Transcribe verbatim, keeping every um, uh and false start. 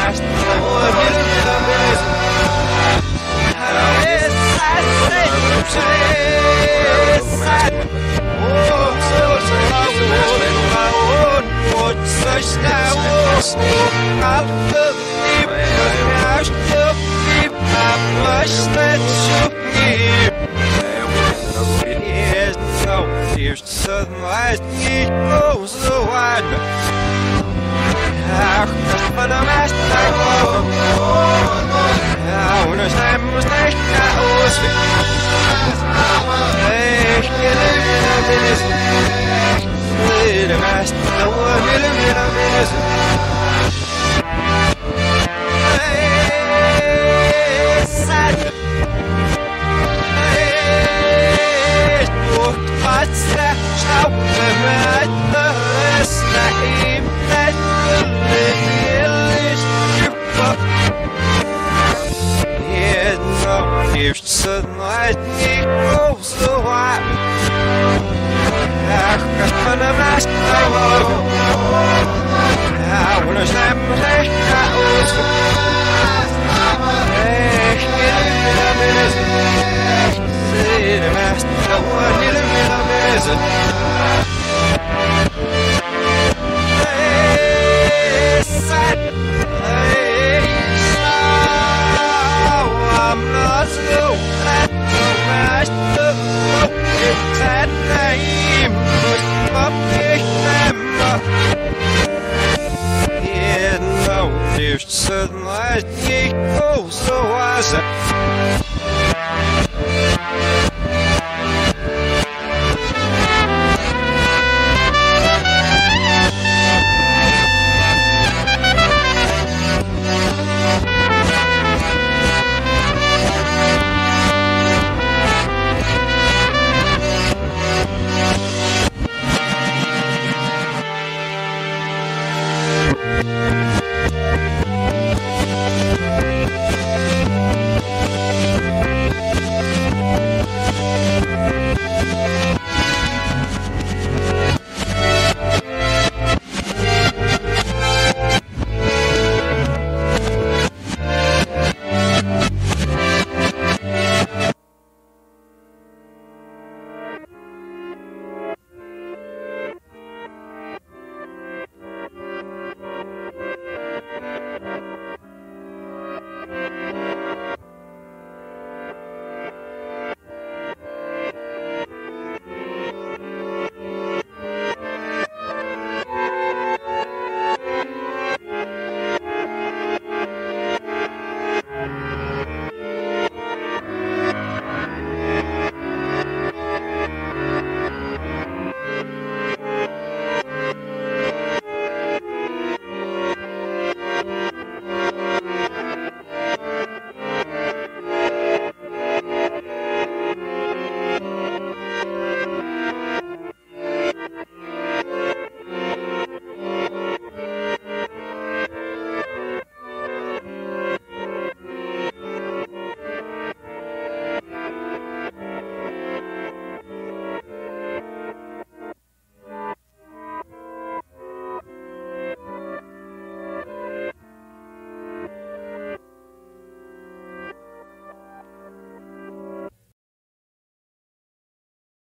Sunlight goes the wide. Ach, but I'm asked I go. Now, when I stand, was nicht aus. Ich gehe in a minute. With a mask, no one will in a minute. Sad. Sunlight goes the white. Ach, but I'm asked I love. I wanna stand like I was. Hey, get in a minute. Say the master, no one in a minute. Hey, sad. Hey, so I'm not slow. Sunlight goes so wise.